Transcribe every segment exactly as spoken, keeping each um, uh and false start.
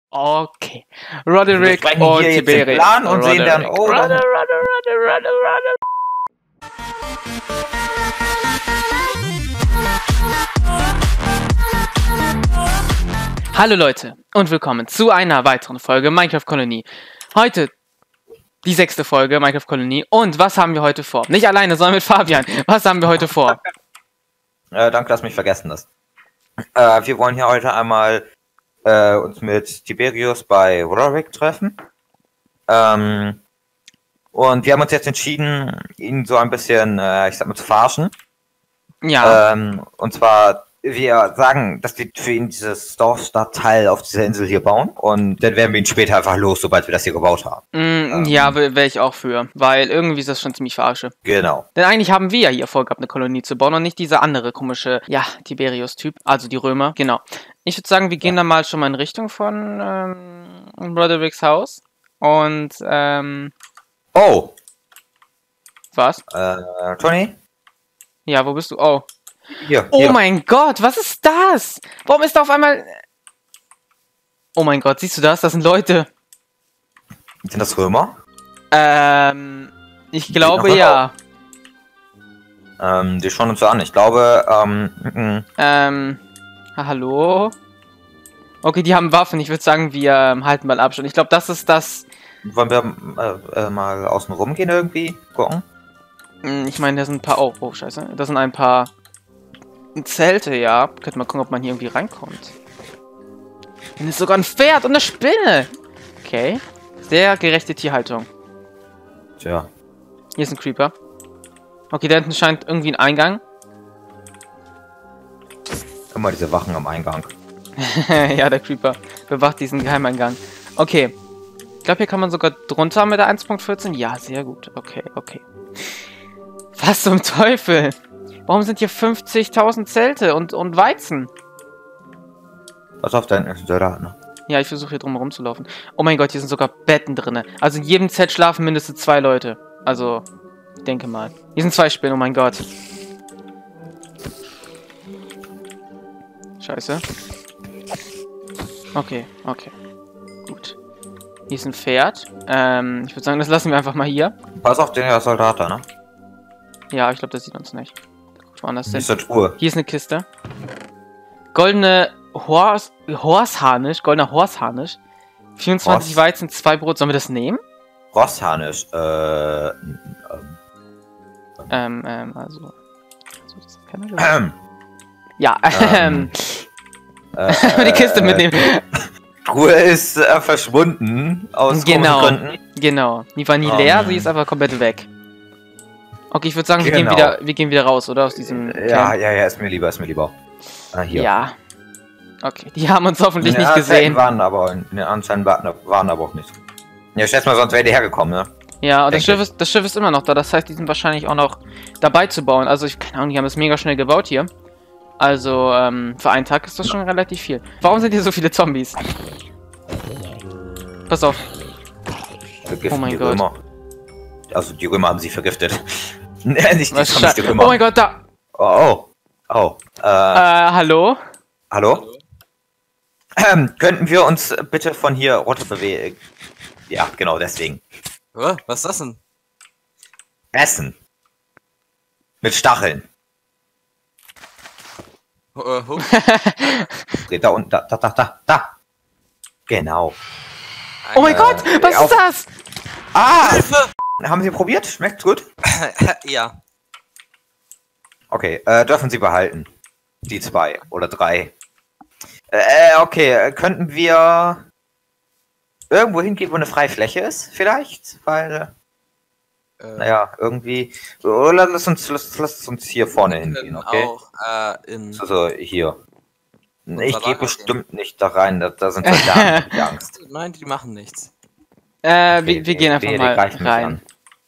Okay. Roderick Wir und hier jetzt den Tiberius. Plan und sehen dann, Roderick. oh, dann- Roderick, Roderick, Roderick, Roderick. Hallo Leute und willkommen zu einer weiteren Folge Minecraft Kolonie. Heute die sechste Folge Minecraft Kolonie. Und was haben wir heute vor? Nicht alleine, sondern mit Fabian. Was haben wir heute vor? Äh, danke, dass du mich vergessen hast. Äh, wir wollen hier heute einmal äh, uns mit Tiberius bei Roderick treffen. Ähm, und wir haben uns jetzt entschieden, ihn so ein bisschen, äh, ich sag mal, zu verarschen. Ja. Ähm, und zwar, wir sagen, dass wir für ihn dieses Dorfstadtteil auf dieser Insel hier bauen. Und dann werden wir ihn später einfach los, sobald wir das hier gebaut haben. Mm, ähm, ja, wäre ich auch für. Weil irgendwie ist das schon ziemlich verarsche. Genau. Denn eigentlich haben wir ja hier vorgehabt, eine Kolonie zu bauen und nicht dieser andere komische, ja, Tiberius-Typ, also die Römer, genau. Ich würde sagen, wir gehen Ja. dann mal schon mal in Richtung von ähm, Rodericks Haus. Und, ähm, Oh, was? äh, Tony? Ja, wo bist du? Oh. Hier, Oh hier. mein Gott, was ist das? Warum ist da auf einmal... Oh mein Gott, siehst du das? Das sind Leute. Sind das Römer? Ähm, ich glaube noch ja. Ähm, die schauen uns so an. Ich glaube, ähm, m-m. Ähm, ha- hallo? Okay, die haben Waffen. Ich würde sagen, wir ähm, halten mal Abstand. Ich glaube, das ist das... wollen wir äh, äh, mal außen rum gehen irgendwie? Gucken? Hm, Ich meine, da sind ein paar... Oh, oh, scheiße. Da sind ein paar Zelte, ja. Könnte mal gucken, ob man hier irgendwie reinkommt. Hier ist sogar ein Pferd und eine Spinne. Okay. Sehr gerechte Tierhaltung. Tja. Hier ist ein Creeper. Okay, da hinten scheint irgendwie ein Eingang. Guck mal, diese Wachen am Eingang. Ja, der Creeper bewacht diesen Geheimeingang. Okay. Ich glaube, hier kann man sogar drunter mit der eins Punkt vierzehn. Ja, sehr gut. Okay, okay. Was zum Teufel? Warum sind hier fünfzigtausend Zelte und, und Weizen? Pass auf, da hinten ist ein Soldat, ne? Ja, ich versuche hier drum herum zu laufen. Oh mein Gott, hier sind sogar Betten drin. Also in jedem Zelt schlafen mindestens zwei Leute. Also, ich denke mal. Hier sind zwei Spinnen, oh mein Gott. Scheiße. Okay, okay. Gut. Hier ist ein Pferd. Ähm, ich würde sagen, das lassen wir einfach mal hier. Pass auf, den Soldat da, ne? Ja, ich glaube, das sieht uns nicht. Guck mal, das Hier ist sind. eine Truhe. Hier ist eine Kiste. Goldene Hors Horsharnisch. Goldener Horsharnisch. vierundzwanzig Horst. Weizen, zwei Brot. Sollen wir das nehmen? Rosshanisch, äh, ähm, Ähm, ähm, also. also das hat keiner gesagt. ähm, Ja, ähm. äh, die Kiste äh, mitnehmen. Truhe ist äh, verschwunden aus Genau. komischen Gründen. Genau. Die war nie Oh, leer, Mann. sie ist einfach komplett weg. Okay, ich würde sagen, wir, Genau. gehen wieder, wir gehen wieder raus, oder? Aus diesem Ja, Camp. ja, ja, ist mir lieber, ist mir lieber. Ah, hier. Ja. Okay, die haben uns hoffentlich Ja, nicht Zeiten gesehen. waren aber, ne, anscheinend waren, waren aber auch nicht. Ja, schätz mal, sonst wäre die hergekommen, ne? Ja, und das Denke Schiff, ist, das Schiff ist immer noch da. Das heißt, die sind wahrscheinlich auch noch dabei zu bauen. Also, ich keine Ahnung, die haben es mega schnell gebaut hier. Also, ähm, für einen Tag ist das schon relativ viel. Warum sind hier so viele Zombies? Pass auf. Vergiften Oh mein die Gott. Römer. Also, die Römer haben sie vergiftet. Nee, nicht die Was Zombies, die scha- Römer. Oh mein Gott, da. Oh, oh. Oh. Äh, Äh, hallo? hallo? Ähm, könnten wir uns bitte von hier runter bewegen? Ja, genau, deswegen. Oh, was ist das denn? Essen. Mit Stacheln. Oh, oh, oh. Da unten, da, da, da, da, da. Genau. Oh mein Äh, Gott, was auf- ist das? Ah! Haben Sie probiert? Schmeckt's gut? Ja. Okay, äh, dürfen Sie behalten. Die zwei oder drei. Äh, okay, äh, könnten wir irgendwo hingehen, wo eine freie Fläche ist, vielleicht? Weil, Äh, naja, irgendwie. Oder lass uns, lass, lass uns hier vorne wir hingehen, können okay? auch äh, in. So, so, hier. Unser Ich gehe Lager bestimmt nicht da rein, da, da sind Soldaten, hab ich Angst. Nein, die machen nichts. Äh, Okay, wir, wir gehen einfach die mal greifen mich rein. an.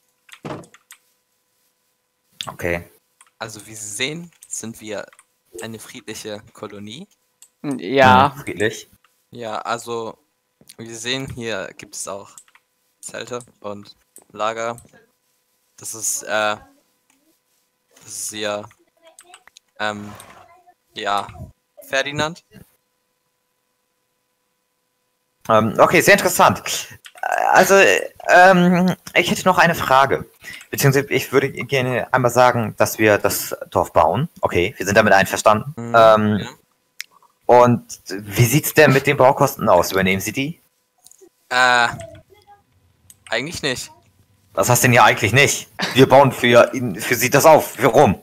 Okay. Also wie Sie sehen, sind wir eine friedliche Kolonie. Ja, Hm, friedlich. Ja, also wie Sie sehen, hier gibt es auch Zelte und Lager. Das ist äh, das ist hier ähm, ja Ferdinand. Ähm, okay, sehr interessant. Also, ähm, ich hätte noch eine Frage. Beziehungsweise ich würde gerne einmal sagen, dass wir das Dorf bauen. Okay, wir sind damit einverstanden. Mhm, ähm, ja. Und wie sieht's denn mit den Baukosten aus? Übernehmen Sie die? Äh, eigentlich nicht. Was heißt denn hier eigentlich nicht? Wir bauen für ihn, für Sie das auf. Warum?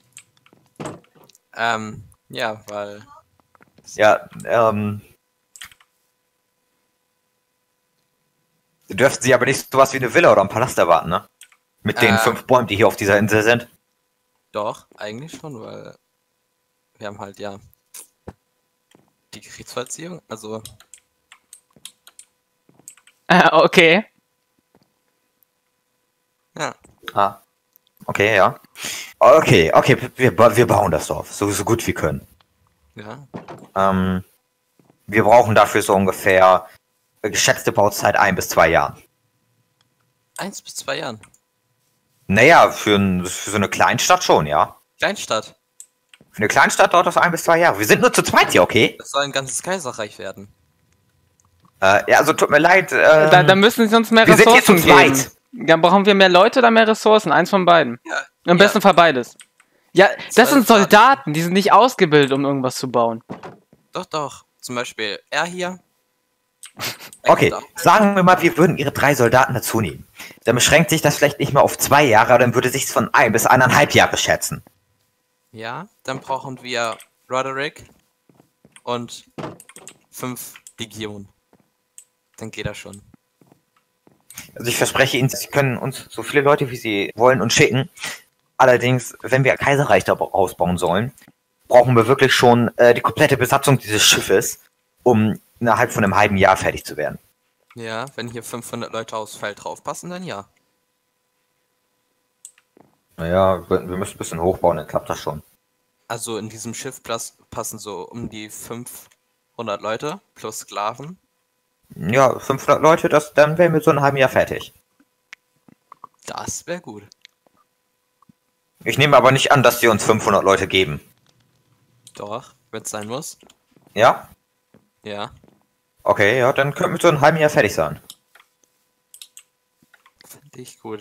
Ähm, ja, weil. Ja, ähm. Dürften Sie aber nicht sowas wie eine Villa oder ein Palast erwarten, ne? Mit den Äh. fünf Bäumen, die hier auf dieser Insel sind. Doch, eigentlich schon, weil wir haben halt ja die Gerichtsvollziehung, also Äh, okay. ja. Ah. Okay, ja. Okay, okay, wir, ba- wir bauen das Dorf. So, so gut wir können. Ja. Ähm, wir brauchen dafür so ungefähr äh, geschätzte Bauzeit ein bis zwei Jahren. Eins bis zwei Jahren. Naja, für, ein, für so eine Kleinstadt schon, ja. Kleinstadt. Für eine Kleinstadt dauert das ein bis zwei Jahre. Wir sind nur zu zweit hier, okay? Das soll ein ganzes Kaiserreich werden. Äh, ja, also tut mir leid. Ähm, Da, da müssen sie uns mehr wir sind hier Ressourcen zu zweit. geben. Dann brauchen wir mehr Leute oder mehr Ressourcen? Eins von beiden. Ja. Am besten Fall beides. Ja, das sind Soldaten. Soldaten, die sind nicht ausgebildet, um irgendwas zu bauen. Doch, doch. Zum Beispiel er hier. Okay, Da. sagen wir mal, wir würden ihre drei Soldaten dazu nehmen. Dann beschränkt sich das vielleicht nicht mehr auf zwei Jahre, aber dann würde sich von ein bis eineinhalb Jahre schätzen. Ja, dann brauchen wir Roderick und fünf Legionen. Dann geht das schon. Also ich verspreche Ihnen, Sie können uns so viele Leute, wie Sie wollen, uns schicken. Allerdings, wenn wir Kaiserreich da ausbauen sollen, brauchen wir wirklich schon äh, die komplette Besatzung dieses Schiffes, um innerhalb von einem halben Jahr fertig zu werden. Ja, wenn hier fünfhundert Leute aufs Feld draufpassen, dann ja. Naja, wir, wir müssen ein bisschen hochbauen, dann klappt das schon. Also in diesem Schiff plas- passen so um die fünfhundert Leute plus Sklaven. Ja, fünfhundert Leute, das, dann wären wir so in einem halben Jahr fertig. Das wäre gut. Ich nehme aber nicht an, dass Sie uns fünfhundert Leute geben. Doch, wenn es sein muss. Ja? Ja, Okay, ja, dann könnten wir so in einem halben Jahr fertig sein. finde ich gut.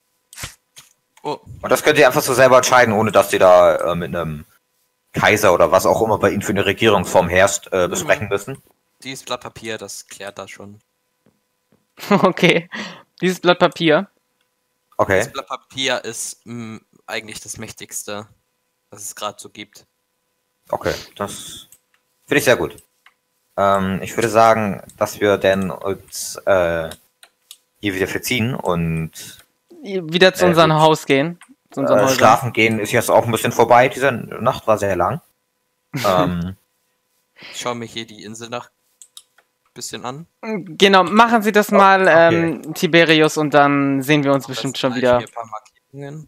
Oh, Und das könnt ihr einfach so selber entscheiden, ohne dass ihr da äh, mit einem Kaiser oder was auch immer bei Ihnen für eine Regierungsform herrscht, äh, besprechen müssen. dieses Blatt Papier, das klärt das schon. Okay. Dieses Blatt Papier. Okay. Das Blatt Papier ist mh, eigentlich das mächtigste, was es gerade so gibt. Okay, das finde ich sehr gut. Ähm, ich würde sagen, dass wir dann uns äh, hier wieder verziehen und Wieder zu Äh, unserem gut. Haus gehen. Zu unseren äh, Häusern. schlafen gehen ist jetzt auch ein bisschen vorbei. Diese Nacht war sehr lang. ähm, Ich schaue mir hier die Insel nach ein bisschen an. Genau, machen Sie das mal, okay. ähm, Tiberius, und dann sehen wir uns bestimmt schon wieder. Hier ein paar Markierungen.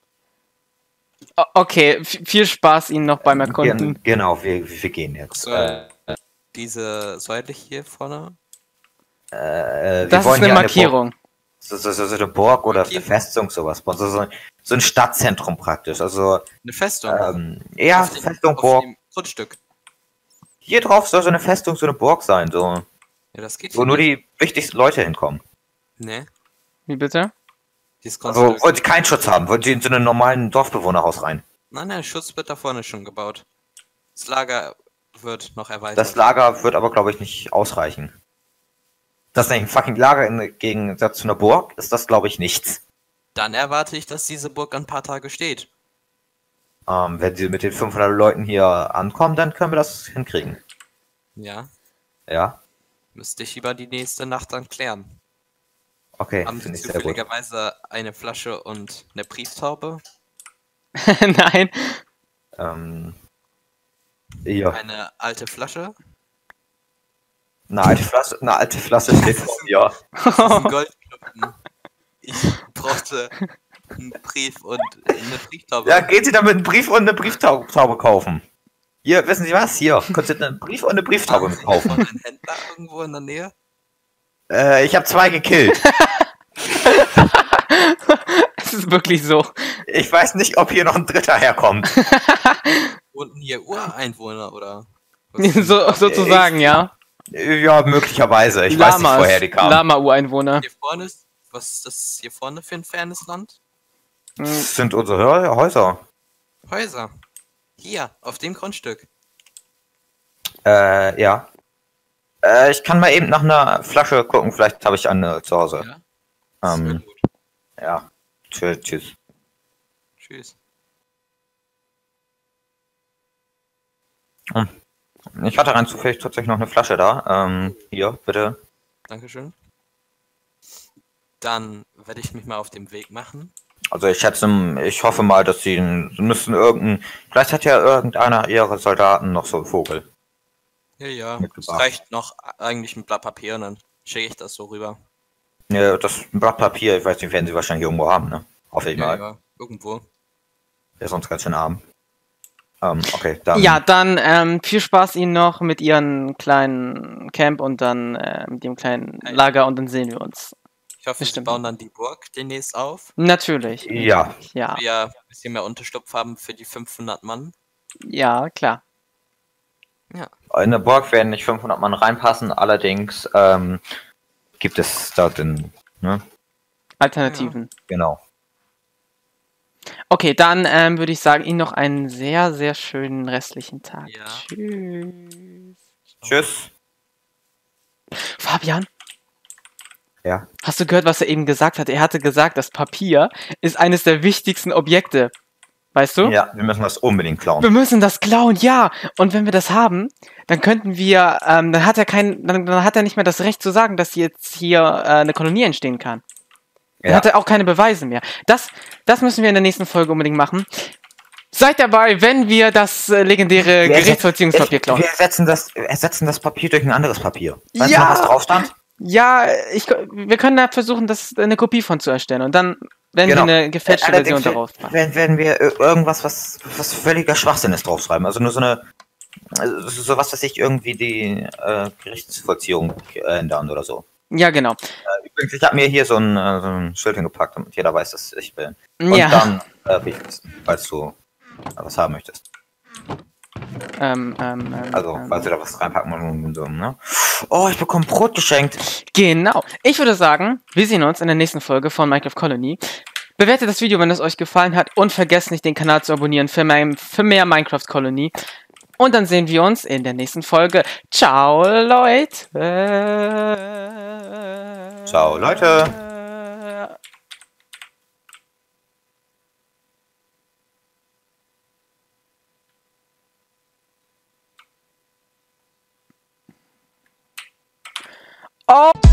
O- Okay, f- viel Spaß Ihnen noch beim Erkunden. gen genau, wir, wir gehen jetzt. So, Äh, diese Säule hier vorne. äh, wir Das ist wollen eine hier Markierung. Burg, so, so, so, so eine Burg oder eine Markierung. Festung, sowas. bauen. So, so, so ein Stadtzentrum praktisch. Also, Eine Festung. ähm, ja, Auf dem- Festung, auf Burg. dem Grundstück. Hier drauf soll so eine Festung, so eine Burg sein, so, Ja, das geht wo hier nur nicht. die wichtigsten Leute hinkommen. Ne, Wie bitte? dieses Also, Grundstück. wollen sie keinen Schutz haben, wollen sie in so einen normalen Dorfbewohnerhaus rein. Nein, nein, Schutz wird da vorne schon gebaut. Das Lager wird noch erweitert. Das Lager wird aber, glaube ich, nicht ausreichen. Das ist ein fucking Lager im Gegensatz zu einer Burg, ist das, glaube ich, nichts. Dann erwarte ich, dass diese Burg ein paar Tage steht. Ähm, wenn sie mit den fünfhundert Leuten hier ankommen, dann können wir das hinkriegen. Ja, Ja, müsste ich über die nächste Nacht dann klären. okay, Haben Sie finde ich sehr gut. zufälligerweise eine Flasche und eine Brieftaube? Nein. Ähm, ja, Eine alte Flasche? eine alte Flasche, eine alte Flasche steht vor mir. Das ist ein Goldklumpen. Ich brauchte einen Brief und eine Brieftaube. Ja, gehen Sie damit einen Brief und eine Brieftaube kaufen. Hier, wissen Sie was? Hier, können Sie einen Brief und eine Brieftaube Haben Sie kaufen. davon einen Händler irgendwo in der Nähe? Äh, ich habe zwei gekillt. Es ist wirklich so. Ich weiß nicht, ob hier noch ein dritter herkommt. Unten hier Ureinwohner oder? So, sozusagen, ja. Ja, möglicherweise. Ich weiß nicht, Lamas, woher die kamen. Lama-Ureinwohner. Hier vorne ist. Was ist das hier vorne für ein fernes Land? Hm, Das sind unsere Hö- Häuser. Häuser. Hier, auf dem Grundstück. Äh, ja. Äh, ich kann mal eben nach einer Flasche gucken, vielleicht habe ich eine zu Hause. Ja. Das Ähm, wird gut. ja. Tschüss. Tschüss. Tschüss. Ich hatte rein zufällig tatsächlich noch eine Flasche da. Ähm, hier, bitte. Dankeschön. Dann werde ich mich mal auf den Weg machen. Also ich schätze, ich hoffe mal, dass sie, sie müssen irgendein, vielleicht hat ja irgendeiner ihrer Soldaten noch so einen Vogel. Ja, ja. Es Mitgebracht. reicht noch eigentlich ein Blatt Papier und dann schicke ich das so rüber. Ja, das Blatt Papier, ich weiß nicht, werden sie wahrscheinlich irgendwo haben, ne? Hoffe ich Ja, mal. ja, irgendwo. Wäre sonst ganz schön arm. Ähm, okay, dann. Ja, dann ähm, viel Spaß Ihnen noch mit Ihren kleinen Camp und dann äh, mit Ihrem kleinen Lager und dann sehen wir uns. Ich hoffe, Bestimmt. sie bauen dann die Burg demnächst auf. Natürlich. Ja. Ja, Wir ja ein bisschen mehr Unterschlupf haben für die fünfhundert Mann. ja, klar. In der Burg werden nicht fünfhundert Mann reinpassen, allerdings ähm, gibt es da den, ne? Alternativen. Genau. Okay, dann ähm, würde ich sagen, Ihnen noch einen sehr, sehr schönen restlichen Tag. Ja. Tschüss. Tschüss. Fabian, Ja. hast du gehört, was er eben gesagt hat? Er hatte gesagt, das Papier ist eines der wichtigsten Objekte. Weißt du? Ja, wir müssen das unbedingt klauen. Wir müssen das klauen, ja. Und wenn wir das haben, dann könnten wir, ähm, dann hat er kein, dann, dann hat er nicht mehr das Recht zu sagen, dass jetzt hier äh, eine Kolonie entstehen kann. Dann Ja. hat er auch keine Beweise mehr. Das, das müssen wir in der nächsten Folge unbedingt machen. Seid dabei, wenn wir das äh, legendäre Wir Gerichtsvollziehungspapier ersetzen- klauen. Wir ersetzen das, ersetzen das Papier durch ein anderes Papier. Weißt Ja! du noch, was drauf stand? Ja, ich, wir können da versuchen, das eine Kopie von zu erstellen. Und dann werden Genau. wir eine gefälschte Allerdings Version darauf machen. werden, werden wir äh, irgendwas, was, was völliger Schwachsinn ist, draufschreiben. Also nur so eine, also sowas, dass sich irgendwie die äh, Gerichtsvollziehung ändern oder so. Ja, genau. Übrigens, ich habe mir hier so ein, äh, so ein Schild hingepackt, damit jeder weiß, dass ich bin. Und Ja. dann, äh, wie, falls du äh, was haben möchtest. Ähm, ähm, ähm, Also, ähm. falls du da was reinpacken und so, ne? Oh, ich bekomme Brot geschenkt. Genau. Ich würde sagen, wir sehen uns in der nächsten Folge von Minecraft Colony. Bewertet das Video, wenn es euch gefallen hat und vergesst nicht, den Kanal zu abonnieren für mehr, für mehr Minecraft Colony. Und dann sehen wir uns in der nächsten Folge. Ciao, Leute. Ciao, Leute. Oh.